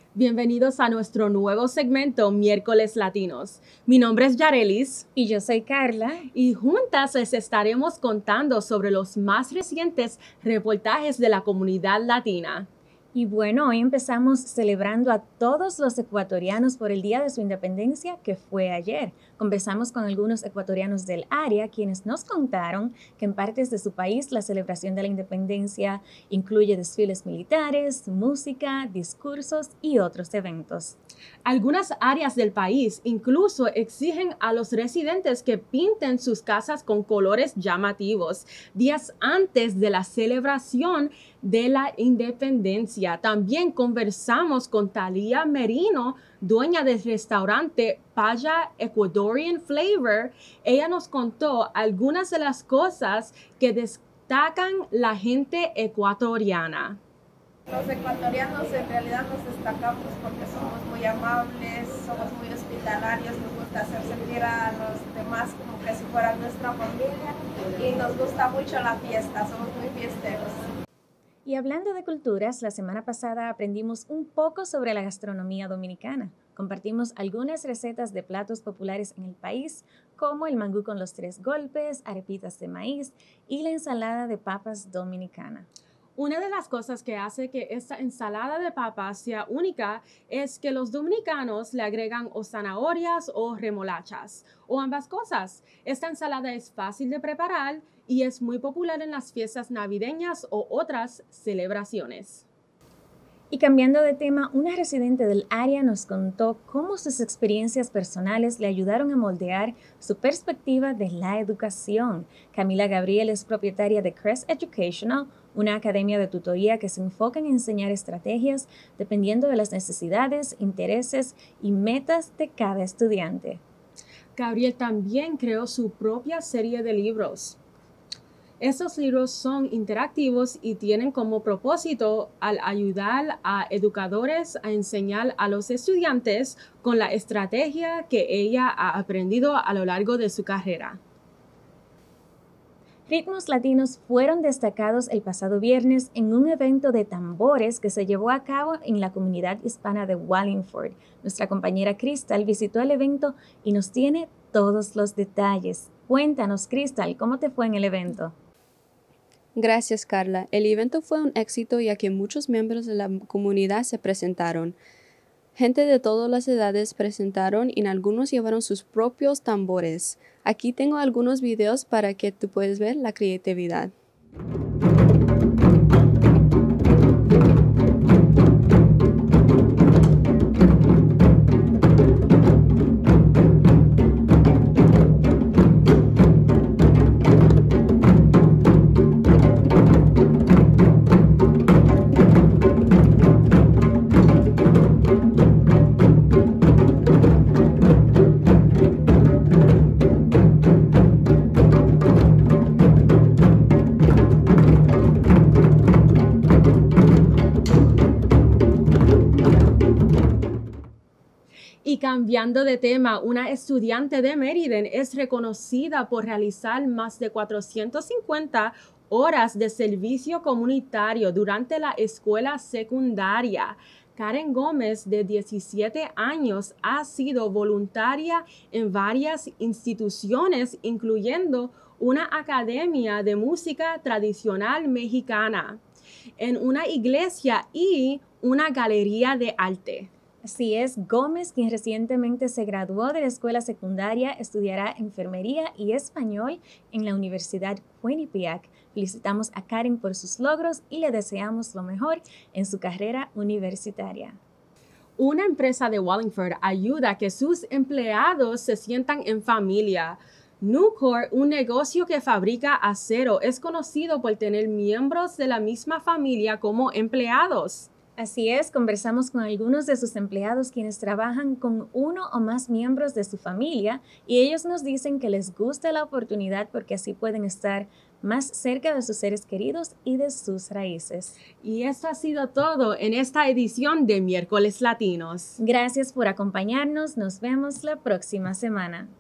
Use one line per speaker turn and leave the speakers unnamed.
Bienvenidos a nuestro nuevo segmento Miércoles Latinos. Mi nombre es Yarelis.
Y yo soy Carla.
Y juntas les estaremos contando sobre los más recientes reportajes de la comunidad latina.
Y bueno, hoy empezamos celebrando a todos los ecuatorianos por el Día de su Independencia, que fue ayer. Conversamos con algunos ecuatorianos del área, quienes nos contaron que en partes de su país la celebración de la independencia incluye desfiles militares, música, discursos y otros eventos.
Algunas áreas del país incluso exigen a los residentes que pinten sus casas con colores llamativos días antes de la celebración de la independencia. También conversamos con Talía Merino, dueña del restaurante Paya Ecuadorian Flavor. Ella nos contó algunas de las cosas que destacan la gente ecuatoriana.
Los ecuatorianos en realidad nos destacamos porque somos muy amables, somos muy hospitalarios, nos gusta hacer sentir a los demás como que si fueran nuestra familia y nos gusta mucho la fiesta, somos muy fiesteros.
Y hablando de culturas, la semana pasada aprendimos un poco sobre la gastronomía dominicana. Compartimos algunas recetas de platos populares en el país, como el mangú con los 3 golpes, arepitas de maíz y la ensalada de papas dominicana.
Una de las cosas que hace que esta ensalada de papas sea única es que los dominicanos le agregan o zanahorias o remolachas, o ambas cosas. Esta ensalada es fácil de preparar y es muy popular en las fiestas navideñas o otras celebraciones.
Y cambiando de tema, una residente del área nos contó cómo sus experiencias personales le ayudaron a moldear su perspectiva de la educación. Camila Gabriel es propietaria de Crest Educational, una academia de tutoría que se enfoca en enseñar estrategias dependiendo de las necesidades, intereses y metas de cada estudiante.
Gabriel también creó su propia serie de libros. Estos libros son interactivos y tienen como propósito al ayudar a educadores a enseñar a los estudiantes con la estrategia que ella ha aprendido a lo largo de su carrera.
Ritmos latinos fueron destacados el pasado viernes en un evento de tambores que se llevó a cabo en la comunidad hispana de Wallingford. Nuestra compañera Crystal visitó el evento y nos tiene todos los detalles. Cuéntanos, Crystal, ¿cómo te fue en el evento?
Gracias, Carla. El evento fue un éxito ya que muchos miembros de la comunidad se presentaron. Gente de todas las edades presentaron y algunos llevaron sus propios tambores. Aquí tengo algunos videos para que tú puedas ver la creatividad.
Y cambiando de tema, una estudiante de Meriden es reconocida por realizar más de 450 horas de servicio comunitario durante la escuela secundaria. Karen Gómez, de 17 años, ha sido voluntaria en varias instituciones, incluyendo una academia de música tradicional mexicana, en una iglesia y una galería de arte.
Así es, Gómez, quien recientemente se graduó de la escuela secundaria, estudiará enfermería y español en la Universidad Quinnipiac. Felicitamos a Karen por sus logros y le deseamos lo mejor en su carrera universitaria.
Una empresa de Wallingford ayuda a que sus empleados se sientan en familia. Nucor, un negocio que fabrica acero, es conocido por tener miembros de la misma familia como empleados.
Así es, conversamos con algunos de sus empleados quienes trabajan con uno o más miembros de su familia y ellos nos dicen que les gusta la oportunidad porque así pueden estar más cerca de sus seres queridos y de sus raíces.
Y esto ha sido todo en esta edición de Miércoles Latinos.
Gracias por acompañarnos, nos vemos la próxima semana.